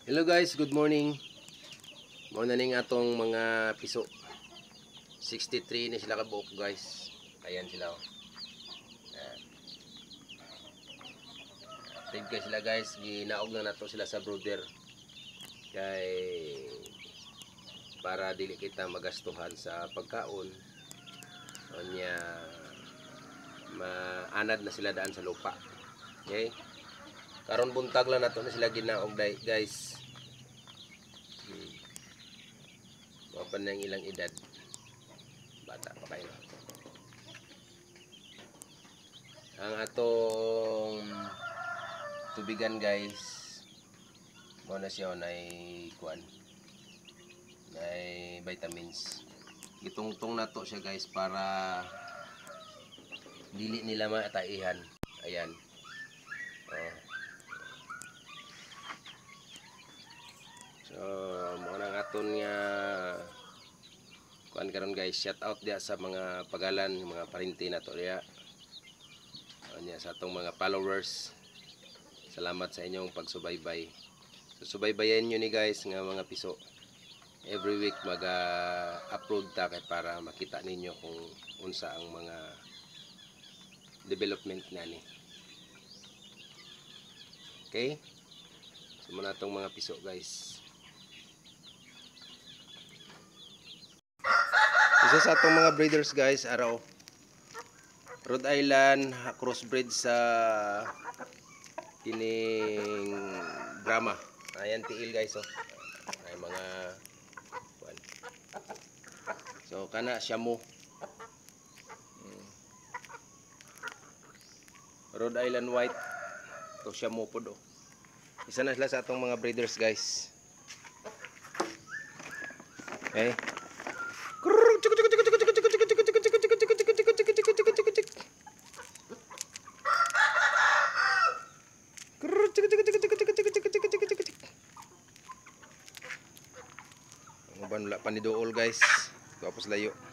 Hello guys, good morning. Muna ning atong mga piso. 63 na sila kabuok guys. Ayan sila oh. Active guys sila guys. Ginaog na nato sila sa brooder. Kay para dili kita magastuhan sa pagkaon. Onya maanad na sila daan sa lupa. Okay? Karon buntag lang nato na sila ginaog guys. Mapan na ilang edad. Bata pa kayo. Ang atong tubigan guys. Muna siya nay kuan. Nay vitamins. Gitungtong nato siya guys para dili nila mataihan. Ayan. Oh. So, muna nga aton nga kuan karon guys, shout out dia sa mga pagalan, mga parinti nato diya. Anya sa atong mga followers. Salamat sa inyong pagsubaybay. So, subaybayan niyo ni guys nga mga piso. Every week mag-upload ta kay para makita ninyo kung unsa ang mga development nani. Okay? So, muna itong mga piso guys. Isa sa atong mga breeders guys, araw Rhode Island crossbreed sa kining Brahma. Ayan tiil guys oh. Ay mga well. So kana Shamu. Rhode Island white. To Shamu pod oh. Isa na sila sa atong mga breeders guys. Okay. Wala pa ni dool guys. Tapos layo.